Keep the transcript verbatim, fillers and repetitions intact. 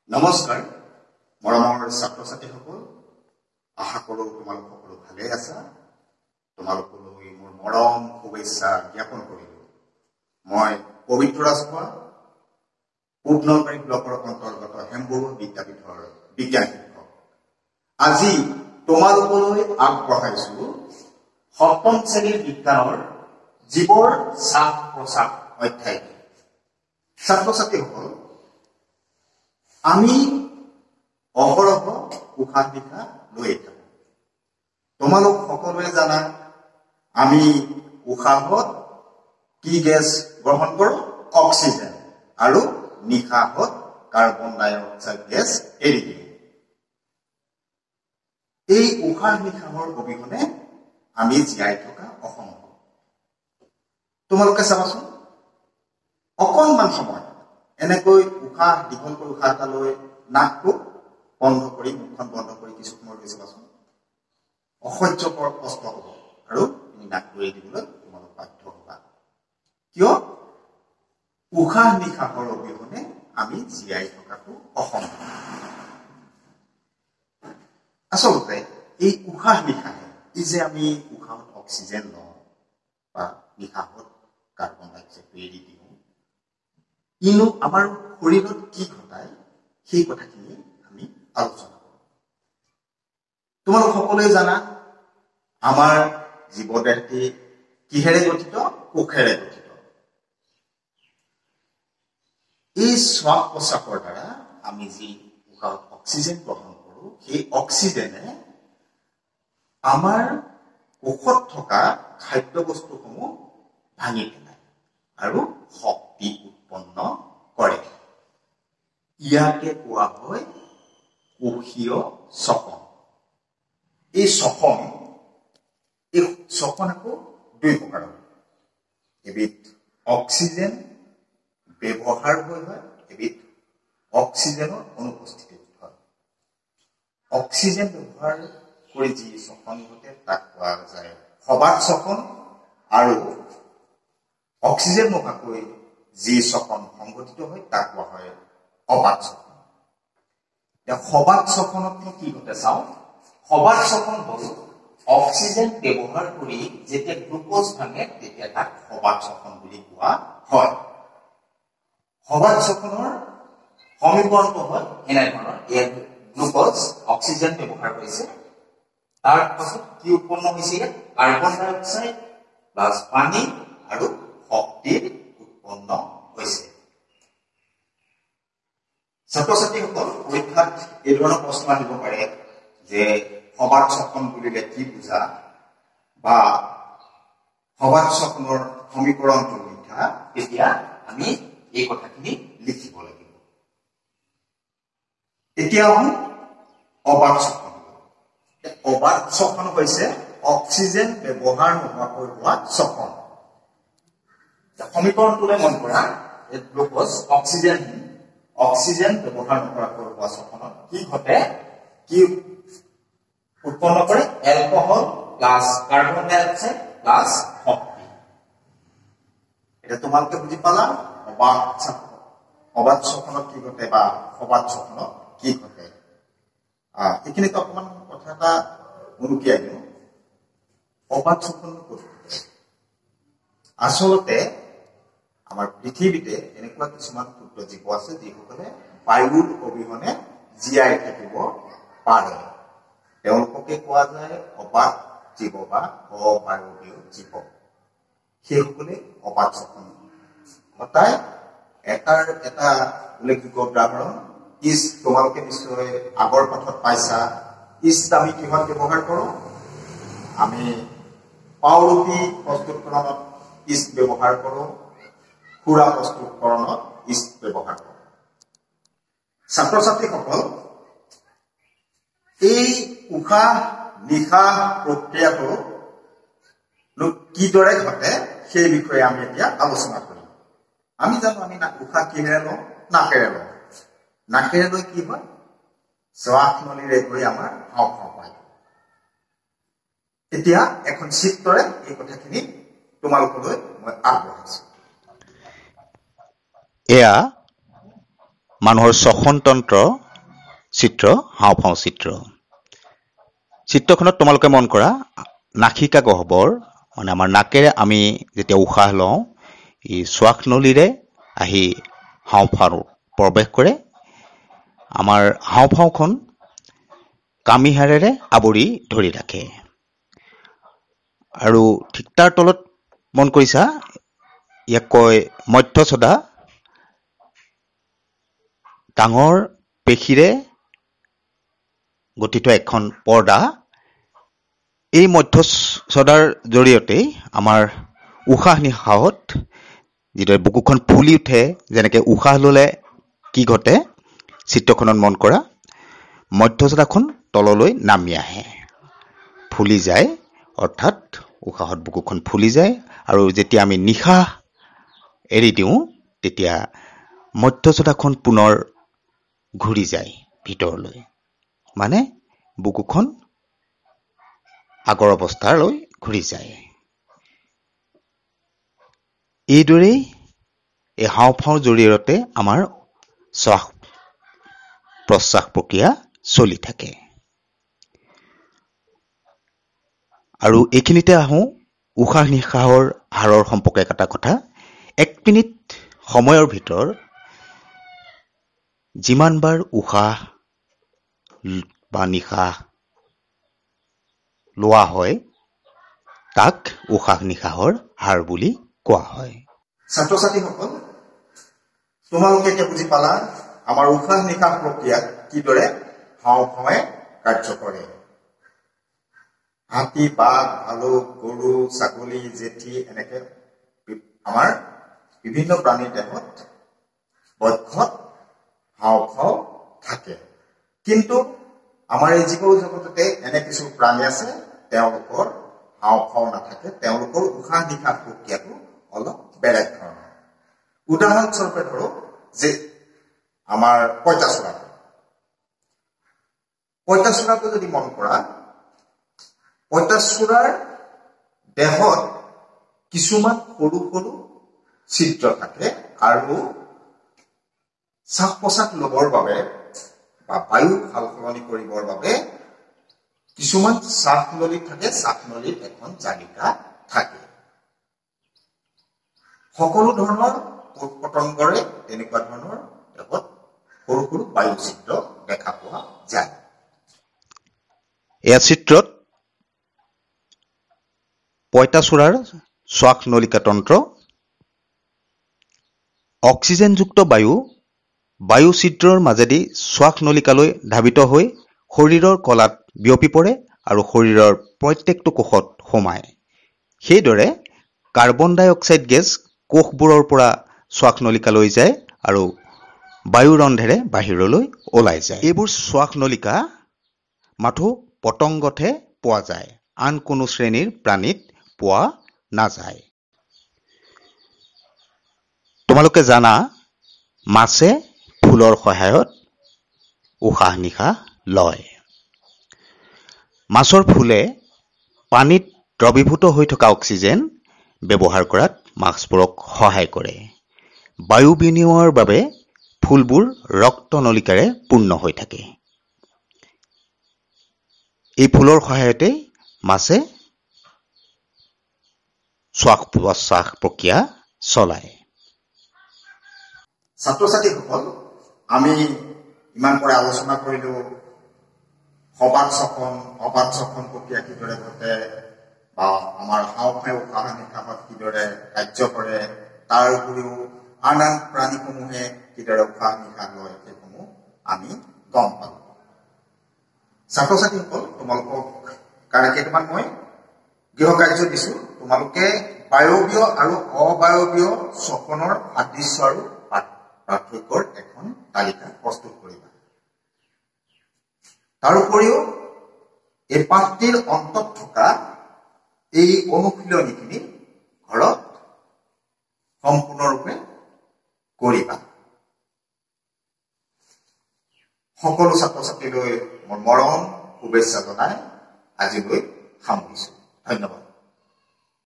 নমস্কাৰ মৰমৰ ছাত্ৰ ছাত্ৰীসকল আশা কৰো তোমালোক সকলো ভালে আছা তোমালোকলৈ মোৰ মৰম শুভেচ্ছা জ্ঞাপন কৰিলো মই পবিত্ৰ ৰাজখোৱা পূৰ্ণকাৰী ব্লকৰ অন্তৰ্গত হেমবৰুৱা বিদ্যাপীঠৰ বিজ্ঞান শিক্ষক আজি তোমালোকলৈ আগবঢ়াইছো সপ্তম শ্ৰেণীৰ বিজ্ঞানৰ জীৱৰ শ্বাস প্ৰশ্বাস অধ্যায় ছাত্ৰ ছাত্ৰীসকল আমি অহৰহ উশাহ নিশাহ লৈ থাকো তোমালোক সকলোৱে জানা আমি উশাহত কি গেছ গ্ৰহণ কৰো অক্সিজেন আৰু নিশাহত কাৰ্বন ডাই অক্সাইড গেছ এৰি দিওঁ এই উশাহ নিশাহৰ অবিহনে আমি জীয়াই থকা অসম্ভৱ তোমালোকে চাবাচোন অকণমান সময় এনেকৈ উশাহ দীঘলকৈ উশাহ এটা লৈ নাকটো বন্ধ কৰি মুখখন বন্ধ কৰি কিছু সময় ৰৈ চাবাচোন অসহ্যকৰ কষ্ট হ'ব আৰু তুমি নাকটো এৰি দিবলৈ তোমালোক বাধ্য হ'বা কিয় উশাহ নিশাহৰ অবিহনে আমি জীয়াই থকাটো অসম্ভৱ আচলতে এই উশাহ নিশাহে এই যে আমি উশাহত অক্সিজেন লওঁ বা নিশাহত কাৰ্বন ডাই অক্সাইড এৰি দিওঁ ইনো আমাৰ শৰীৰত কি ঘটায় সেই কথাখিনি আমি আলোচনা কৰোঁ তোমালোক সকলোৱে জানা আমাৰ জীৱদেহটি কিহেৰে গঠিত কোষেৰে গঠিত এই শ্বাস প্ৰশ্বাসৰ দ্বাৰা আমি যি উশাহত অক্সিজেন গ্ৰহণ কৰোঁ সেই অক্সিজেনে আমাৰ কোষত থকা খাদ্যবস্তুসমূহ ভাঙি পেলায় আৰু শক্তি উৎপন্ন কৰে ইয়াকে কোৱা হয় কোষীয় শ্বসন এই শ্বসন এই শ্বসন আকৌ দুই প্ৰকাৰৰ এবিধ অক্সিজেন ব্যৱহাৰ হৈ হয় এবিধ অক্সিজেনৰ অনুপস্থিতিত হয় অক্সিজেন ব্যৱহাৰ কৰি যি শ্বসন ঘটে তাক কোৱা যায় সবাত শ্বসন আৰু অক্সিজেন নোহোৱাকৈ যি শ্বসন সংঘটিত হয় তাক কোৱা হয় অবাত শ্বসন এতিয়া সবাত শ্বসনতনো কি ঘটে চাওঁ সবাত শ্বসন হ'ল অক্সিজেন ব্যৱহাৰ কৰি যেতিয়া গ্লুকোজ ভাঙে তেতিয়া তাক সবাত শ্বসন বুলি কোৱা হয় সবাত শ্বসনৰ সমীকৰণটো হয় এনেধৰণৰ ইয়াত গ্লুকোজ অক্সিজেন ব্যৱহাৰ কৰিছে তাৰ পাছত কি উৎপন্ন হৈছে ইয়াত কাৰ্বন ডাই অক্সাইড প্লাছ পানী আৰু শক্তিৰ উৎপন্ন হৈছে ছাত্ৰ ছাত্ৰীসকল পৰীক্ষাত এই ধৰণৰ প্ৰশ্ন আহিব পাৰে যে সবাত শ্বসন বুলিলে কি বুজা বা সবাত শ্বসনৰ সমীকৰণটো লিখা তেতিয়া আমি এই কথাখিনি লিখিব লাগিব এতিয়া আহোঁ অবাত শ্বসন অবাত শ্বসন হৈছে অক্সিজেন ব্যৱহাৰ নোহোৱাকৈ হোৱা শ্বসন সমীকৰণটোলৈ মন কৰা গ্লুকোজ অক্সিজেন অক্সিজেন ব্যৱহাৰ নকৰাকৈ হোৱা শ্বসনত কি ঘটে কি উৎপন্ন কৰে এলকহল প্লাছ কাৰ্বন ডাই অক্সাইড প্লাছ শক্তি এটা তোমালোকে বুজি পালা অবাত অবাত শ্বসনত কি ঘটে বা অবাত শ্বসনত কি ঘটে এইখিনিতে অকণমান কথা এটা উনুকিয়াই দিওঁ অবাত শ্বসন ক'ত ঘটে আচলতে আমাৰ পৃথিৱীতে এনেকুৱা কিছুমান ক্ষুদ্ৰ জীৱ আছে যিসকলে বায়ুৰ অবিহনে জীয়াই থাকিব পাৰে তেওঁলোককে কোৱা যায় অবাত জীৱ বা অবায়বীয় জীৱ সেইসকলে অবাত শ্বসন ঘটায় এটাৰ এটা উল্লেখযোগ্য উদাহৰণ ইষ্ট তোমালোকে নিশ্চয় আগৰ পাঠত পাইছা ইষ্ট আমি কিহত ব্যৱহাৰ কৰোঁ আমি পাওৰুটি প্ৰস্তুতকৰণত ইষ্ট ব্যৱহাৰ কৰোঁ খুৰা প্ৰস্তুতকৰণত ইষ্ট ব্যৱহাৰ কৰোঁ ছাত্ৰ ছাত্ৰীসকল এই উশাহ নিশাহ প্ৰক্ৰিয়াটো কিদৰে ঘটে সেই বিষয়ে আমি এতিয়া আলোচনা কৰিম আমি জানো আমি উশাহ কিহেৰে লওঁ নাকেৰে লওঁ নাকেৰে লৈ কি হয় শ্বাস নলীৰে গৈ আমাৰ হাওঁফাওঁ পায় এতিয়া এখন চিত্ৰৰে এই কথাখিনি তোমালোকলৈ মই আগবঢ়াইছো এয়া মানুহৰ শ্বসনতন্ত্ৰ চিত্ৰ, হাওঁফাওঁ চিত্ৰ। চিত্ৰখনত তোমালোকে মন কৰা নাসিকা গহ্বৰ, মানে আমাৰ নাকেৰে আমি যেতিয়া উশাহ লওঁ, এই শ্বাসনলীৰে আহি হাওঁফাওঁ প্ৰৱেশ কৰে। আমাৰ হাওঁফাওঁখন কামিহাড়েৰে আৱৰি ধৰি ৰাখে। আৰু ঠিক তাৰ তলত মন কৰিছা, ইয়াক কয় মধ্যছদা। ডাঙৰ পেশীৰে গঠিত এখন পৰ্দা। এই মধ্যছদাৰ জৰিয়তে আমাৰ উশাহ নিশাহত যিদৰে বুকুখন ফুলি উঠে, যেনেকৈ উশাহ ল'লে কি ঘটে, চিত্ৰখনত মন কৰা মধ্যছদাখন তললৈ নামি আহে, ফুলি যায়, অৰ্থাৎ উশাহত বুকুখন ফুলি যায়। আৰু যেতিয়া আমি নিশাহ এৰি দিওঁ, তেতিয়া মধ্যছদাখন পুনৰ ঘূৰি যায় ভিতৰলৈ, মানে বুকুখন আগৰ অৱস্থালৈ ঘূৰি যায়। এইদৰেই এই হাওঁফাওঁৰ জৰিয়তে আমাৰ শ্বাস প্ৰশ্বাস প্ৰক্ৰিয়া চলি থাকে। আৰু এইখিনিতে আহোঁ উশাহ নিশাহৰ হাৰৰ সম্পৰ্কে এটা কথা। এক মিনিট সময়ৰ ভিতৰত যিমানবাৰ উশাহ বা নিশাহ লোৱা হয়, তাক উশাহ নিশাহৰ হাৰ বুলি কোৱা হয়। ছাত্ৰ ছাত্ৰীসকল, তোমালোকে এতিয়া বুজি পালা আমাৰ উশাহ নিশাহ প্ৰক্ৰিয়াত কিদৰে হাওঁফাওঁৱে কাৰ্য কৰে। হাতী, বাঘ, ভালুক, গৰু, ছাগলী, জেঠী, এনেকে আমাৰ বিভিন্ন প্ৰাণীৰ দেহত বক্ষত হাওঁফাওঁ থাকে। কিন্তু আমাৰ এই জীৱ জগততে এনে কিছু প্ৰাণী আছে, তেওঁলোকৰ হাওঁফাওঁ নাথাকে, তেওঁলোকৰ উশাহ নিশাহ প্ৰক্ৰিয়াটো অলপ বেলেগ ধৰণৰ। উদাহৰণস্বৰূপে ধৰক যে আমাৰ পঁইতাচোৰা। পঁইতাচোৰাটো যদি মন কৰা, পঁইতাচোৰাৰ দেহত কিছুমান সৰু সৰু ছিদ্ৰ থাকে আৰু শ্বাস প্ৰশ্বাস ল'বৰ বাবে বা বায়ু সাল সলনি কৰিবৰ বাবে কিছুমান শ্বাসনলী থাকে, শ্বাসনলীত এখন জালিকা থাকে। সকলো ধৰণৰ পোক পতংগৰে তেনেকুৱা ধৰণৰ দেহত সৰু সৰু বায়ু ছিদ্ৰ দেখা পোৱা যায়। এই চিত্ৰত পঁইতাচোৰাৰ শ্বাসনলিকা তন্ত্ৰ। অক্সিজেনযুক্ত বায়ু বায়ু ছিদ্ৰৰ মাজেদি শ্বাসনলিকালৈ ধাবিত হৈ শৰীৰৰ কলাত বিয়পি পৰে আৰু শৰীৰৰ প্ৰত্যেকটো কোষত সোমায়। সেইদৰে কাৰ্বন ডাই অক্সাইড গেছ কোষবোৰৰ পৰা শ্বাসনলিকালৈ যায় আৰু বায়ুৰ ৰন্ধেৰে বাহিৰলৈ ওলাই যায়। এইবোৰ শ্বাসনলিকা মাথো পতংগতহে পোৱা যায়, আন কোনো শ্ৰেণীৰ প্ৰাণীত পোৱা নাযায়। তোমালোকে জানা মাছে ফুলৰ সহায়ত উশাহ নিশাহ লয়। মাছৰ ফুলে পানীত দ্ৰৱীভূত হৈ থকা অক্সিজেন ব্যৱহাৰ কৰাত মাছবোৰক সহায় কৰে। বায়ু বিনিময়ৰ বাবে ফুলবোৰ ৰক্তনলিকাৰে পূৰ্ণ হৈ থাকে। এই ফুলৰ সহায়তে মাছে শ্বাস প্ৰশ্বাস প্ৰক্ৰিয়া চলায়। ছাত্ৰ ছাত্ৰীসকল, আমি ইমান পৰা আলোচনা কৰিলো সবান শ্বসন অবান শ্বসন প্ৰক্ৰিয়া কিদৰে ঘটে, বা আমাৰ হাওঁফাওঁ উশাহ নিশাহত কিদৰে কাৰ্য কৰে, তাৰ উপৰিও আন আন প্ৰাণীসমূহে কিদৰে উশাহ নিশাহ লয়, সেইসমূহ আমি গম পালো। ছাত্ৰ ছাত্ৰীসকল, তোমালোকক কাৰণে কেইটামান মই গৃহ কাৰ্য দিছো। তোমালোকে বায়বীয় আৰু অবায়বীয় শ্বসনৰ সাদৃশ্য আৰু পাৰ্থক্যৰ এখন তালিকা প্ৰস্তুত কৰিবা। তাৰ উপৰিও এই পাঠটিৰ অন্তত থকা এই অনুশীলনীখিনি ঘৰত সম্পূৰ্ণৰূপে কৰিবা। সকলো ছাত্ৰ ছাত্ৰীলৈ মোৰ মৰম শুভেচ্ছা জনাই আজিলৈ সামৰিছো। ধন্যবাদ।